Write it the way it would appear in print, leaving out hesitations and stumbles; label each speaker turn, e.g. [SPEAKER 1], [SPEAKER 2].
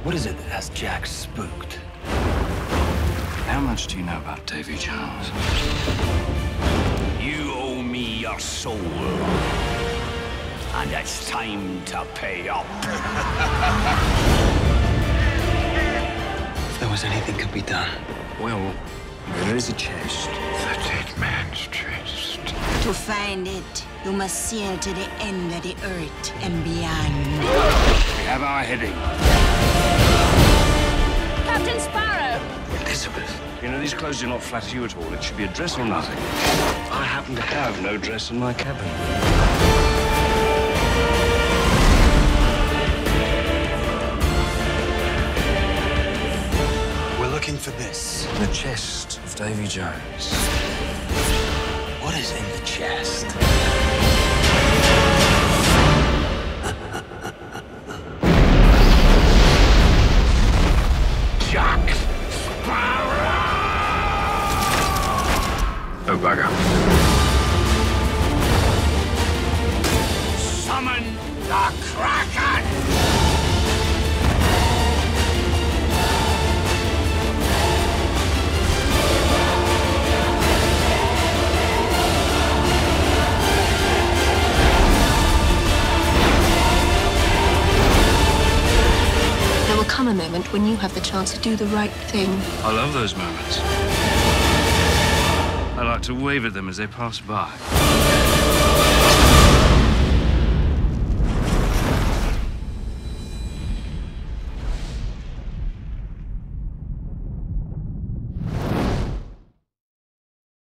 [SPEAKER 1] What is it that has Jack spooked?
[SPEAKER 2] How much do you know about Davy Jones?
[SPEAKER 3] You owe me your soul. And it's time to pay up.
[SPEAKER 1] If there was anything could be done.
[SPEAKER 2] Well, there is a chest.
[SPEAKER 3] The dead man's chest.
[SPEAKER 4] To find it, you must sail to the end of the earth and beyond.
[SPEAKER 3] We have our heading.
[SPEAKER 5] Captain Sparrow!
[SPEAKER 2] Elizabeth. You know, these clothes do not flatter you at all. It should be a dress or nothing. I happen to have no dress in my cabin.
[SPEAKER 1] We're looking for this.
[SPEAKER 2] The chest of Davy Jones.
[SPEAKER 1] What is in the chest?
[SPEAKER 3] Jack Sparrow!
[SPEAKER 2] Oh, bugger.
[SPEAKER 3] Summon the Kraken!
[SPEAKER 5] There will come a moment when you have the chance to do the right thing.
[SPEAKER 2] I love those moments. I like to wave at them as they pass by.